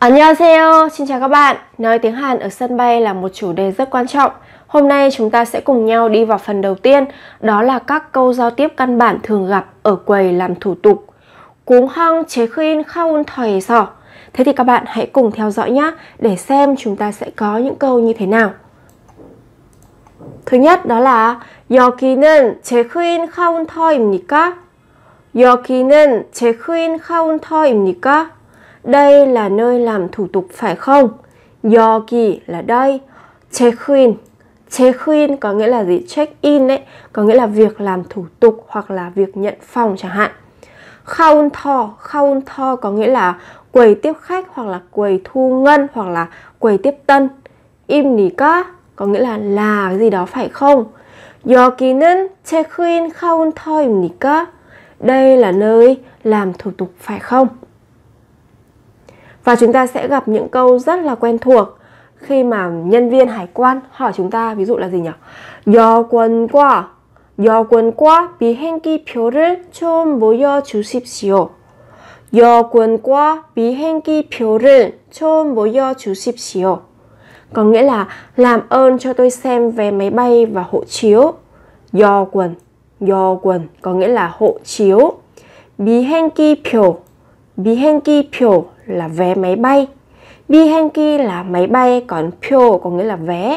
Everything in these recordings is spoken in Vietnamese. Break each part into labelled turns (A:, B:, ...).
A: 안녕하세요, xin chào các bạn. Nói tiếng Hàn ở sân bay là một chủ đề rất quan trọng. Hôm nay chúng ta sẽ cùng nhau đi vào phần đầu tiên, đó là các câu giao tiếp căn bản thường gặp ở quầy làm thủ tục. 공항 체크인 카운터에서. Thế thì các bạn hãy cùng theo dõi nhé, để xem chúng ta sẽ có những câu như thế nào. Thứ nhất đó là 여기는 체크인 카운터입니까? 여기는 체크인 카운터입니까? Đây là nơi làm thủ tục phải không? 여기 là đây. Check-in. Check-in có nghĩa là gì? Check-in đấy. Có nghĩa là việc làm thủ tục hoặc là việc nhận phòng chẳng hạn. Counter. Counter có nghĩa là quầy tiếp khách hoặc là quầy thu ngân hoặc là quầy tiếp tân. 입니까? Có nghĩa là cái gì đó phải không? 여기는 check-in 카운터입니까? Đây là nơi làm thủ tục phải không? Và chúng ta sẽ gặp những câu rất là quen thuộc khi mà nhân viên hải quan hỏi chúng ta, ví dụ là gì nhỉ? 여권과 비행기표를 좀 모여주십시오. 여권과 비행기표를 좀 모여주십시오. Có nghĩa là làm ơn cho tôi xem vé máy bay và hộ chiếu. 여권 có nghĩa là hộ chiếu. 비행기표 là vé máy bay. 비행기 là máy bay, còn 표 có nghĩa là vé.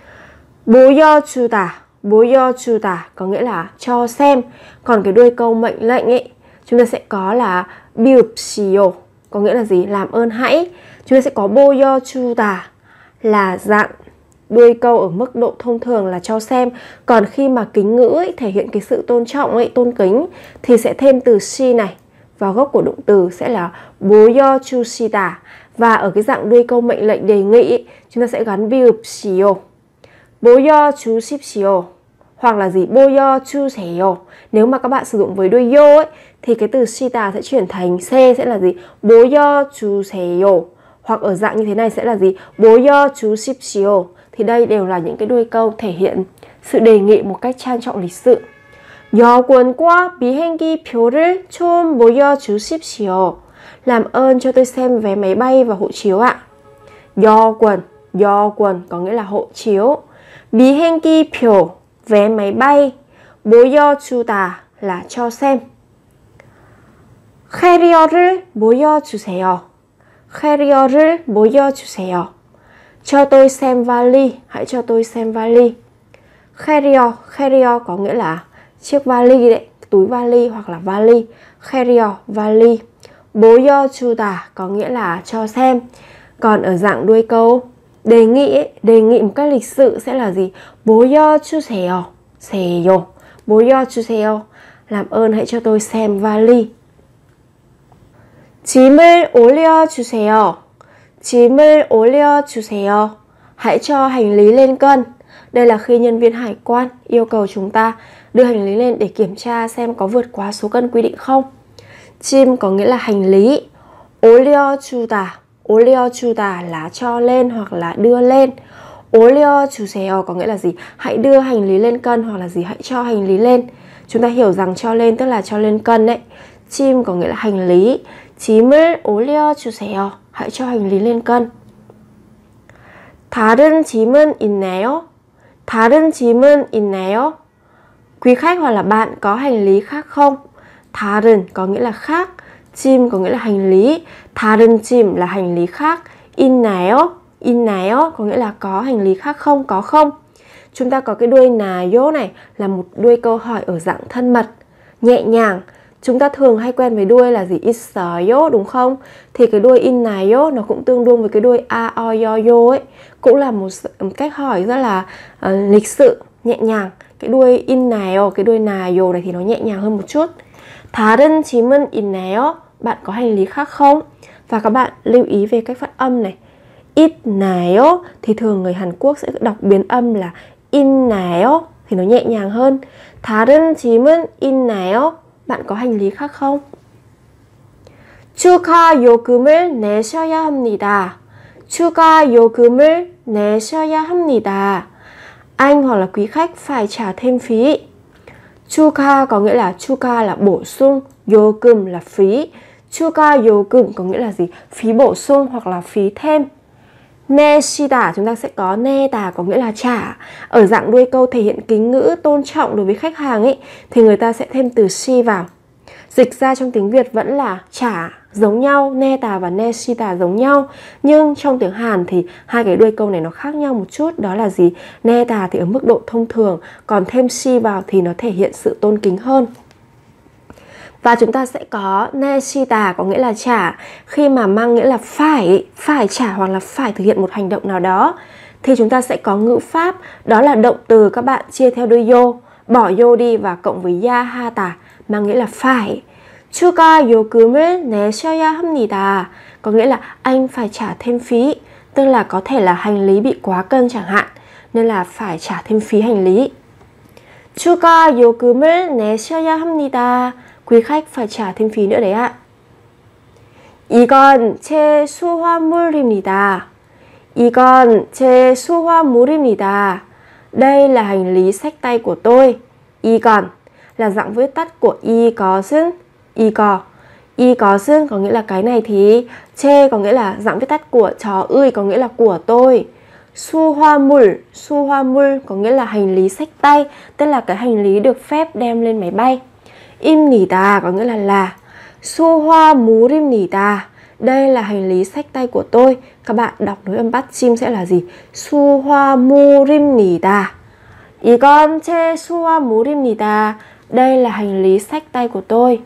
A: 보여주다 có nghĩa là cho xem. Còn cái đuôi câu mệnh lệnh ấy, chúng ta sẽ có là 비읍시오, có nghĩa là gì? Làm ơn hãy. Chúng ta sẽ có 보여주다 là dạng đuôi câu ở mức độ thông thường là cho xem. Còn khi mà kính ngữ ấy, thể hiện cái sự tôn trọng ấy, tôn kính, thì sẽ thêm từ si này vào gốc của động từ sẽ là 보여주시다. Và ở cái dạng đuôi câu mệnh lệnh đề nghị ấy, chúng ta sẽ gắn 비읍시오. 보여주십시오. Hoặc là gì? 보여주세요. Nếu mà các bạn sử dụng với đuôi yo ấy, thì cái từ 시다 sẽ chuyển thành c sẽ là gì? 보여주세요. Hoặc ở dạng như thế này sẽ là gì? 보여주십시오. Thì đây đều là những cái đuôi câu thể hiện sự đề nghị một cách trang trọng lịch sự. 여권과 비행기표를 좀 모여주십시오. Làm ơn cho tôi xem vé máy bay và hộ chiếu ạ. 여권 có nghĩa là hộ chiếu. 비행기표 vé máy bay. 모여주다 là cho xem. 캐리어를 모여주세요. 캐리어를 모여주세요. Cho tôi xem vali. Hãy cho tôi xem vali. Carrier có nghĩa là chiếc vali đấy, túi vali hoặc là vali. Carrier, vali. 보여주다 có nghĩa là cho xem. Còn ở dạng đuôi câu đề nghị ấy, đề nghị một cách lịch sự sẽ là gì? 보여주세요. 보여주세요. Làm ơn hãy cho tôi xem vali. 짐을 올려주세요. 짐을 올려주세요. Hãy cho hành lý lên cân. Đây là khi nhân viên hải quan yêu cầu chúng ta đưa hành lý lên để kiểm tra xem có vượt quá số cân quy định không. 짐 có nghĩa là hành lý. 올려주다 là cho lên hoặc là đưa lên. 올려주세요 có nghĩa là gì? Hãy đưa hành lý lên cân hoặc là gì? Hãy cho hành lý lên. Chúng ta hiểu rằng cho lên tức là cho lên cân đấy. 짐 có nghĩa là hành lý. 짐을 올려주세요. Hãy cho hành lý lên cân. 다른 짐은 있나요? 다른 짐은 있나요? Quý khách hoặc là bạn có hành lý khác không? 다른 có nghĩa là khác. 짐 có nghĩa là hành lý. 다른 짐 là hành lý khác. 있나요? có nghĩa là có hành lý khác không? Có không? Chúng ta có cái đuôi 나요 này là một đuôi câu hỏi ở dạng thân mật, nhẹ nhàng. Chúng ta thường hay quen với đuôi là gì? 있어요 đúng không? Thì cái đuôi 있나요 nó cũng tương đương với cái đuôi a, o, yo ấy. Cũng là một cách hỏi rất là lịch sự, nhẹ nhàng. Cái đuôi 있나요, cái đuôi 나요 này thì nó nhẹ nhàng hơn một chút. 다른 짐은 있나요? Bạn có hành lý khác không? Và các bạn lưu ý về cách phát âm này. 있나요 thì thường người Hàn Quốc sẽ đọc biến âm là 있나요 thì nó nhẹ nhàng hơn. 다른 짐은 있나요? Bạn có hành lý khác không? 추가 요금을 내셔야 합니다. 추가 요금을 내셔야 합니다. Anh hoặc là quý khách phải trả thêm phí. 추가 có nghĩa là 추가 là bổ sung, 요금 là phí. 추가 요금 có nghĩa là gì? Phí bổ sung hoặc là phí thêm. 내시다 chúng ta sẽ có 내다 có nghĩa là trả. Ở dạng đuôi câu thể hiện kính ngữ tôn trọng đối với khách hàng ấy thì người ta sẽ thêm từ shi vào. Dịch ra trong tiếng Việt vẫn là trả giống nhau, 내다 và 내시다 giống nhau. Nhưng trong tiếng Hàn thì hai cái đuôi câu này nó khác nhau một chút. Đó là gì? 내다 thì ở mức độ thông thường, còn thêm shi vào thì nó thể hiện sự tôn kính hơn. Và chúng ta sẽ có 내시다 có nghĩa là trả. Khi mà mang nghĩa là phải trả hoặc là phải thực hiện một hành động nào đó thì chúng ta sẽ có ngữ pháp, đó là động từ các bạn chia theo đuôi yo, bỏ yo đi và cộng với ya hata mang nghĩa là phải. 추가 요금을 내셔야 합니다 có nghĩa là anh phải trả thêm phí, tức là có thể là hành lý bị quá cân chẳng hạn, nên là phải trả thêm phí hành lý. 추가 요금을 내셔야 합니다. Quý khách phải trả thêm phí nữa đấy ạ. 이건 제 수화물입니다. 이건 제 수화물입니다. Đây là hành lý xách tay của tôi. 이건 là dạng viết tắt của 이것은, 이거. 이것은 có nghĩa là cái này thì, 제 có nghĩa là dạng viết tắt của trò ươi có nghĩa là của tôi. 수화물, 수화물 có nghĩa là hành lý xách tay, tức là cái hành lý được phép đem lên máy bay. 입니다 có nghĩa là. 수화물입니다. Đây là hành lý xách tay của tôi. Các bạn đọc nối âm bắt chim sẽ là gì? 수화물입니다. 이건 제 수화물입니다. Đây là hành lý xách tay của tôi.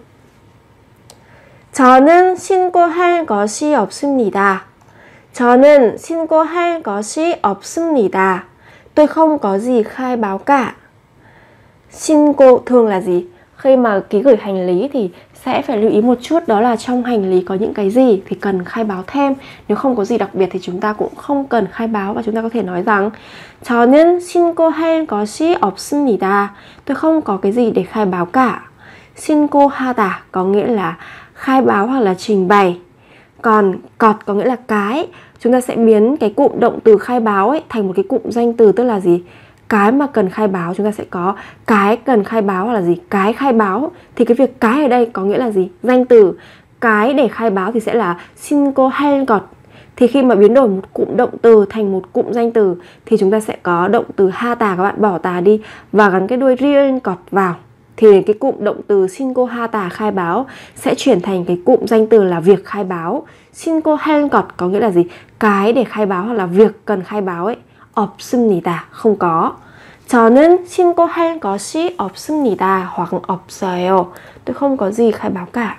A: 저는 신고할 것이 없습니다. 저는 신고할 것이 없습니다. Tôi không có gì khai báo cả. 신고 thường là gì? Khi mà ký gửi hành lý thì sẽ phải lưu ý một chút, đó là trong hành lý có những cái gì thì cần khai báo thêm. Nếu không có gì đặc biệt thì chúng ta cũng không cần khai báo, và chúng ta có thể nói rằng 저는 신고할 것이 없습니다. Tôi không có cái gì để khai báo cả. 신고하다 có nghĩa là khai báo hoặc là trình bày. Còn cọt có nghĩa là cái. Chúng ta sẽ biến cái cụm động từ khai báo ấy thành một cái cụm danh từ, tức là gì? Cái mà cần khai báo, chúng ta sẽ có cái cần khai báo hoặc là gì? Cái khai báo. Thì cái việc cái ở đây có nghĩa là gì? Danh từ. Cái để khai báo thì sẽ là 신고할 것. Thì khi mà biến đổi một cụm động từ thành một cụm danh từ thì chúng ta sẽ có động từ hata, các bạn bỏ tà đi và gắn cái đuôi riêng cọt vào. Thì cái cụm động từ 신고하다 khai báo sẽ chuyển thành cái cụm danh từ là việc khai báo. 신고할 것 có nghĩa là gì? Cái để khai báo hoặc là việc cần khai báo ấy. 없습니다 không có. 저는 신고할 것이 없습니다 hoặc 없어요. Tôi không có gì khai báo cả.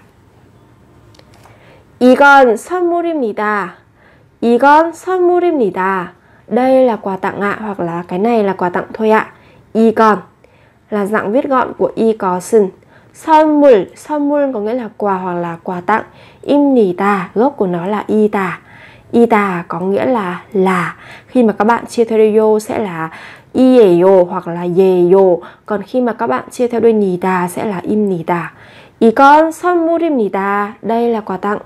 A: 이건 선물입니다. 이건 선물입니다. Đây là quà tặng ạ, hoặc là cái này là quà tặng thôi ạ. 이건 là dạng viết gọn của 이것은. 선물, 선물 có nghĩa là quà hoặc là quà tặng. 입니다, gốc của nó là 이다. 이다 có nghĩa là. Khi mà các bạn chia theo đuôi yo sẽ là 이예요 hoặc là 예요. Còn khi mà các bạn chia theo đuôi 니다 sẽ là 입니다. 이건 선물입니다. Đây là quà tặng.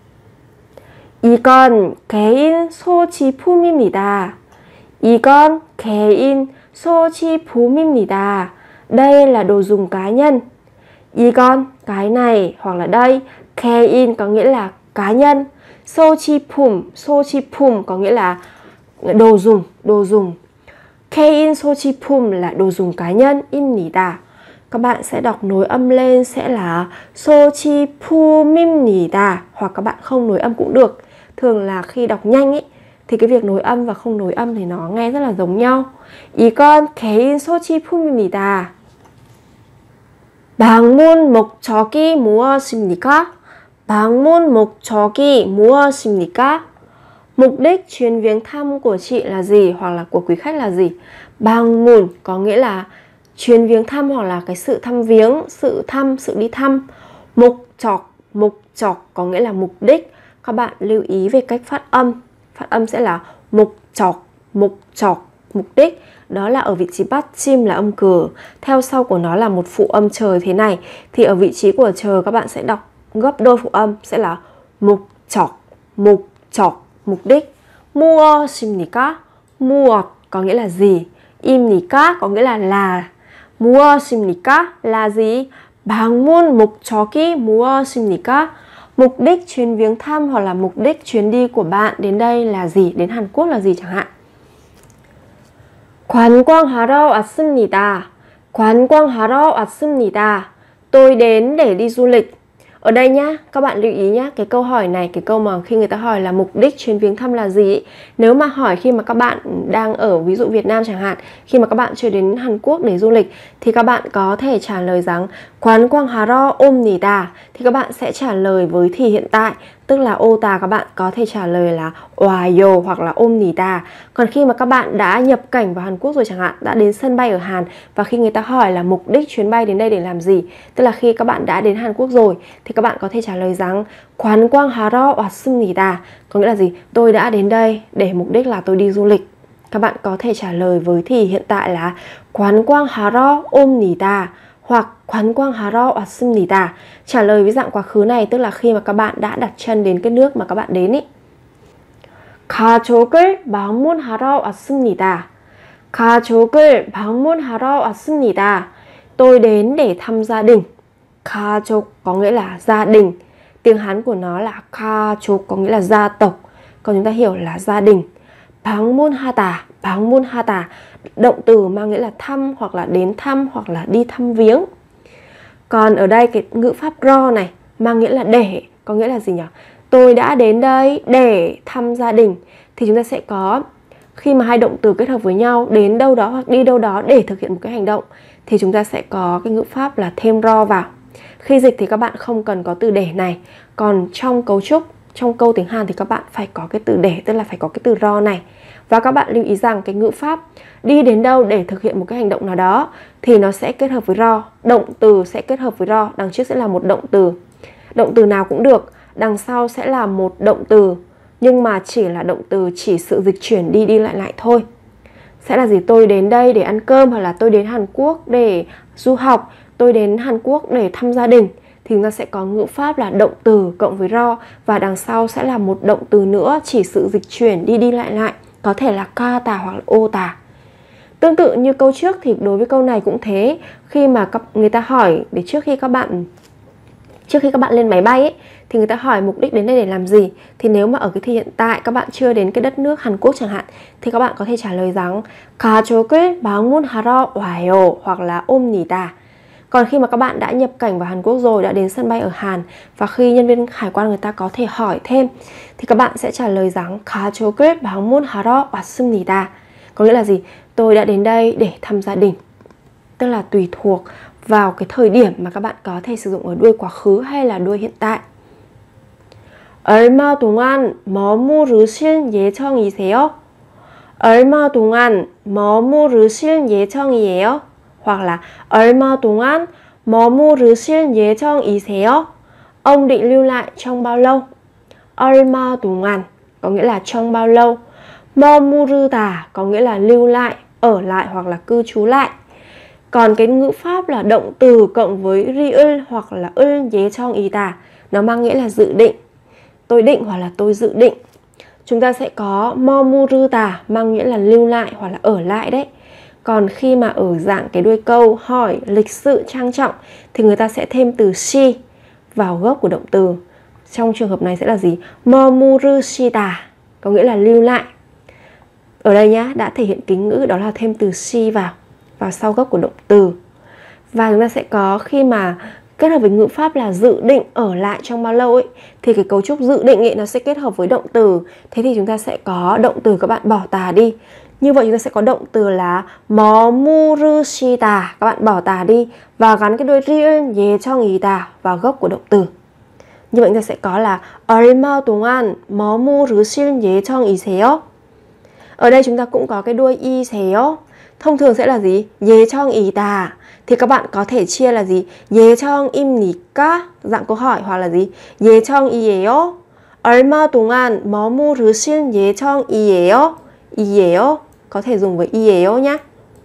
A: 이건 개인 소지품입니다. 이건 개인 소지품입니다. Đây là đồ dùng cá nhân. 이건 cái này hoặc là đây. 개인 có nghĩa là cá nhân. 소지품, 소지품 có nghĩa là đồ dùng. 개인 소지품 là đồ dùng cá nhân. 입니다. Các bạn sẽ đọc nối âm lên sẽ là 소지품입니다, hoặc các bạn không nối âm cũng được. Thường là khi đọc nhanh ấy thì cái việc nối âm và không nối âm thì nó nghe rất là giống nhau. 이건 개인 소지품입니다. 방문 목적이 무엇입니까? 방문 목적이 무엇입니까? Mục đích chuyến viếng thăm của chị là gì hoặc là của quý khách là gì? 방문 có nghĩa là chuyến viếng thăm hoặc là cái sự thăm viếng, sự đi thăm. 목적 có nghĩa là mục đích. Các bạn lưu ý về cách phát âm. Phát âm sẽ là 목적, mục đích. Đó là ở vị trí bắt chim là âm cừ. Theo sau của nó là một phụ âm chờ thế này. Thì ở vị trí của chờ các bạn sẽ đọc gấp đôi phụ âm sẽ là 목적, mục đích. 무엇입니까? 무엇 có nghĩa là gì? 입니까 có nghĩa là. 무엇입니까 là gì? 방문 목적이 무엇입니까? Mục đích chuyến viếng thăm hoặc là mục đích chuyến đi của bạn đến đây là gì? Đến Hàn Quốc là gì chẳng hạn? 관광하러 왔습니다. 관광하러 왔습니다. Tôi đến để đi du lịch. Ở đây nhá, các bạn lưu ý nhá, cái câu hỏi này, cái câu mà khi người ta hỏi là mục đích chuyến viếng thăm là gì ý. Nếu mà hỏi khi mà các bạn đang ở ví dụ Việt Nam chẳng hạn, khi mà các bạn chưa đến Hàn Quốc để du lịch thì các bạn có thể trả lời rằng 관광하러 옵니다. Thì các bạn sẽ trả lời với thì hiện tại, tức là ô tà các bạn có thể trả lời là 와요 hoặc là 옵니다. Còn khi mà các bạn đã nhập cảnh vào Hàn Quốc rồi chẳng hạn, đã đến sân bay ở Hàn và khi người ta hỏi là mục đích chuyến bay đến đây để làm gì, tức là khi các bạn đã đến Hàn Quốc rồi thì các bạn có thể trả lời rằng 관광하러 왔습니다. Có nghĩa là gì? Tôi đã đến đây để mục đích là tôi đi du lịch. Các bạn có thể trả lời với thì hiện tại là 관광하러 옵니다 hoặc 관광하러 왔습니다. Trả lời với dạng quá khứ này tức là khi mà các bạn đã đặt chân đến cái nước mà các bạn đến ý. 가족을 방문하러 왔습니다. 가족을 방문하러 왔습니다. Tôi đến để thăm gia đình. 가족 có nghĩa là gia đình. Tiếng Hán của nó là 가족 có nghĩa là gia tộc. Còn chúng ta hiểu là gia đình. 방문하다, 방문하다. Động từ mang nghĩa là thăm hoặc là đến thăm hoặc là đi thăm viếng. Còn ở đây cái ngữ pháp ro này mang nghĩa là để, có nghĩa là gì nhỉ? Tôi đã đến đây để thăm gia đình. Thì chúng ta sẽ có khi mà hai động từ kết hợp với nhau, đến đâu đó hoặc đi đâu đó để thực hiện một cái hành động, thì chúng ta sẽ có cái ngữ pháp là thêm ro vào. Khi dịch thì các bạn không cần có từ để này. Còn trong cấu trúc, trong câu tiếng Hàn thì các bạn phải có cái từ để, tức là phải có cái từ ro này. Và các bạn lưu ý rằng cái ngữ pháp đi đến đâu để thực hiện một cái hành động nào đó thì nó sẽ kết hợp với ro. Động từ sẽ kết hợp với ro. Đằng trước sẽ là một động từ. Động từ nào cũng được. Đằng sau sẽ là một động từ. Nhưng mà chỉ là động từ chỉ sự dịch chuyển đi đi lại lại thôi. Sẽ là gì? Tôi đến đây để ăn cơm, hoặc là tôi đến Hàn Quốc để du học, tôi đến Hàn Quốc để thăm gia đình. Thì chúng ta sẽ có ngữ pháp là động từ cộng với ro. Và đằng sau sẽ là một động từ nữa chỉ sự dịch chuyển đi đi lại lại. Có thể là ca tà hoặc là ô tà. Tương tự như câu trước thì đối với câu này cũng thế. Khi mà người ta hỏi để trước khi các bạn lên máy bay ấy, thì người ta hỏi mục đích đến đây để làm gì. Thì nếu mà ở cái thì hiện tại các bạn chưa đến cái đất nước Hàn Quốc chẳng hạn, thì các bạn có thể trả lời rằng 가족을 방문하러 와요 hoặc là 옵니다. Còn khi mà các bạn đã nhập cảnh vào Hàn Quốc rồi, đã đến sân bay ở Hàn, và khi nhân viên hải quan người ta có thể hỏi thêm, thì các bạn sẽ trả lời rằng 가족을 방문하러 왔습니다. Có nghĩa là gì? Tôi đã đến đây để thăm gia đình. Tức là tùy thuộc vào cái thời điểm mà các bạn có thể sử dụng ở đuôi quá khứ hay là đuôi hiện tại. 얼마 동안 머무르실 예정이세요? 얼마 동안 머무르실 예정이에요? Hoặc là 얼마 동안 머무르실 예정이세요? Ông định lưu lại trong bao lâu? 얼마 동안 có nghĩa là trong bao lâu. 머무르다 có nghĩa là lưu lại, ở lại hoặc là cư trú lại. Còn cái ngữ pháp là động từ cộng với riul hoặc là ul 예정이다, nó mang nghĩa là dự định. Tôi định hoặc là tôi dự định. Chúng ta sẽ có 머무르다 mang nghĩa là lưu lại hoặc là ở lại đấy. Còn khi mà ở dạng cái đuôi câu hỏi lịch sự trang trọng thì người ta sẽ thêm từ si vào gốc của động từ. Trong trường hợp này sẽ là gì? 머무르시다 có nghĩa là lưu lại. Ở đây nhá, đã thể hiện kính ngữ, đó là thêm từ si vào sau gốc của động từ. Và chúng ta sẽ có khi mà kết hợp với ngữ pháp là dự định ở lại trong bao lâu ấy, thì cái cấu trúc dự định ấy nó sẽ kết hợp với động từ. Thế thì chúng ta sẽ có động từ các bạn bỏ tà đi. Như vậy chúng ta sẽ có động từ là 머무르시다, các bạn bỏ tà đi và gắn cái đuôi riul 예정이다 vào gốc của động từ. Như vậy chúng ta sẽ có là 얼마 동안 머무르실 예정이세요? Ở đây chúng ta cũng có cái đuôi 이세요. Thông thường sẽ là gì? 예정이다. Thì các bạn có thể chia là gì? 예정입니까? Dạng câu hỏi, hoặc là gì? 예정이에요? 얼마 동안 머무르실 예정이에요? 이에요 có thể dùng với 이에요 nhé.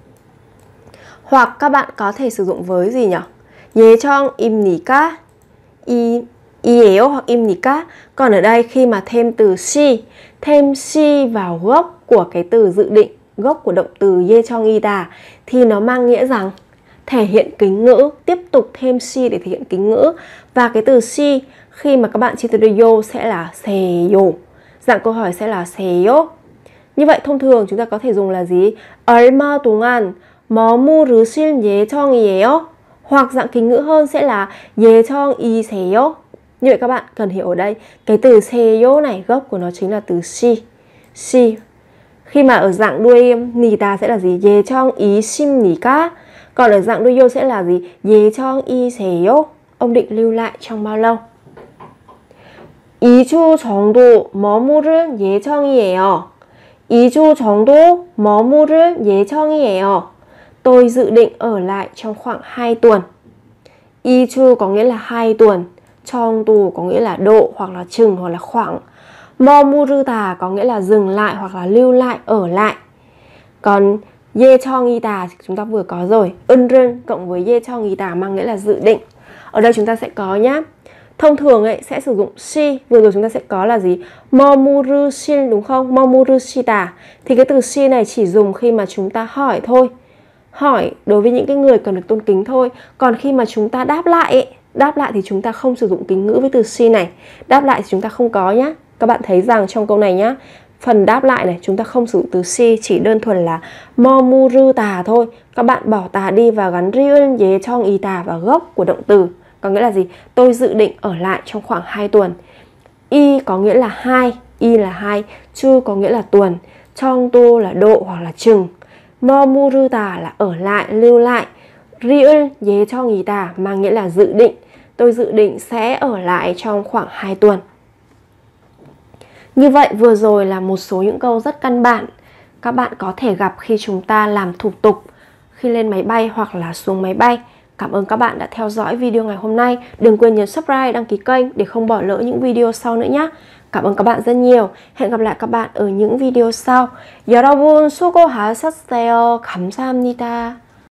A: Hoặc các bạn có thể sử dụng với gì nhỉ? 예정입니까? 이에요 hoặc 입니까? Còn ở đây khi mà thêm từ si, thêm si vào gốc của cái từ dự định, gốc của động từ 예정이다, thì nó mang nghĩa rằng thể hiện kính ngữ, tiếp tục thêm si để thể hiện kính ngữ. Và cái từ si khi mà các bạn chi từ yo sẽ là seyo. Dạng câu hỏi sẽ là seyo. Như vậy thông thường chúng ta có thể dùng là gì? 얼마 동안 머무르실 예정이에요? Hoặc dạng kính ngữ hơn sẽ là 예정이세요. Như vậy các bạn cần hiểu ở đây cái từ seyo này gốc của nó chính là từ si. Khi mà ở dạng đuôi nita sẽ là gì? 예정이십니까? Còn ở dạng đuôi yo sẽ là gì? 예정이세요. Ông định lưu lại trong bao lâu? 2주 정도 머무를 예정이에요. 2주 정도 머무를 예정이에요. Tôi dự định ở lại trong khoảng 2 tuần. 2주 có nghĩa là 2 tuần. 정도 có nghĩa là độ hoặc là chừng hoặc là khoảng. 머무르다 có nghĩa là dừng lại hoặc là lưu lại, ở lại. Còn 예정이다 chúng ta vừa có rồi. 은른 cộng với 예정이다 mang nghĩa là dự định. Ở đây chúng ta sẽ có nhá. Thông thường ấy sẽ sử dụng si. Vừa rồi chúng ta sẽ có là gì? 머무르실 đúng không? 머무르시다. Thì cái từ si này chỉ dùng khi mà chúng ta hỏi thôi. Hỏi đối với những cái người cần được tôn kính thôi. Còn khi mà chúng ta đáp lại ấy, đáp lại thì chúng ta không sử dụng kính ngữ với từ si này. Đáp lại thì chúng ta không có nhá. Các bạn thấy rằng trong câu này nhá, phần đáp lại này chúng ta không sử dụng từ si, chỉ đơn thuần là 머무르다 thôi. Các bạn bỏ tà đi và gắn riêng 예정이다 vào gốc của động từ. Có nghĩa là gì? Tôi dự định ở lại trong khoảng 2 tuần. Y có nghĩa là 2, y là 2, chu có nghĩa là tuần, 정도 là độ hoặc là chừng, 머무르다 là ở lại, lưu lại, riêng 예정이다 mang nghĩa là dự định. Tôi dự định sẽ ở lại trong khoảng 2 tuần. Như vậy vừa rồi là một số những câu rất căn bản các bạn có thể gặp khi chúng ta làm thủ tục khi lên máy bay hoặc là xuống máy bay. Cảm ơn các bạn đã theo dõi video ngày hôm nay. Đừng quên nhấn subscribe, đăng ký kênh để không bỏ lỡ những video sau nữa nhé. Cảm ơn các bạn rất nhiều. Hẹn gặp lại các bạn ở những video sau. 여러분 수고하셨어요. 감사합니다.